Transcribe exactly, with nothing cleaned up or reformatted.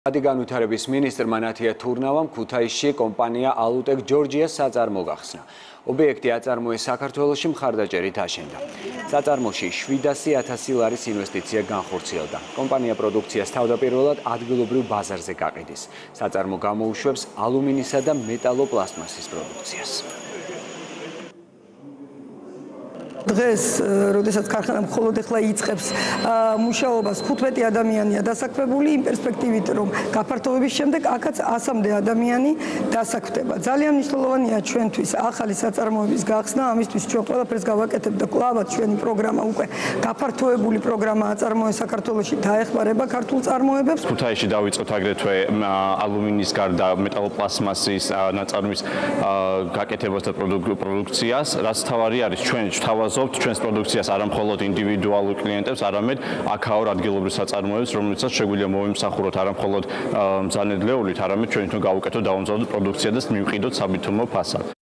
განვითარების მინისტრმა ნათია თურნავამ ქუთაისში კომპანია ალუტეკ ჯორჯიას საწარმო გახსნა. ობიექტი აწარმოეს საქართველოში მხარდაჭერით აშენდა. საწარმოში შვიდასი ათასი ლარის ინვესტიცია განხორციელდა. კომპანია პროდუქციას თავდაპირველად ადგილობრივ ბაზარზე გაყიდის. საწარმო გამოუშვებს ალუმინისა და მეტალოპლასტმასის პროდუქციას. დღეს, როდესაც ქარხანა მხოლოდ ახლა იწყებს მუშაობას, ხუთმეტი ადამიანია დასაქმებული იმ პერსპექტივით, რომ გაფართოების შემდეგ აქაც ასამდე ადამიანი დასაქმდება. ძალიან მნიშვნელოვანია ჩვენთვის ახალი საწარმოების გახსნა, ამისთვის ჩვენ ყველაფერს გავაკეთებ და კლავად ჩვენი პროგრამა უკვე გაფართოებული პროგრამა აწარმოეს საქართველოში დაეხმარება ქართულ წარმოებებს. ქუთაისში დავიწყოთ აგრეთვე ალუმინის გარდა მეტალოპლასტმასის ნაწარმის გაკეთებას და პროდუქციას, რაც თავარი არის ჩვენ თავაზობთ ჩვენს პროდუქციას არა მხოლოდ ინდივიდუალურ კლიენტებს, არამედ აქაურ ადგილობრივ საწარმოებს, რომლებსაც შეგვიძლია მოვიმსახუროთ არა მხოლოდ მზანედლეულით, არამედ ჩვენ თვითონ გავუკეთოთ დავამზადოთ პროდუქცია და მივყიდოთ საბითუმლო ფასად.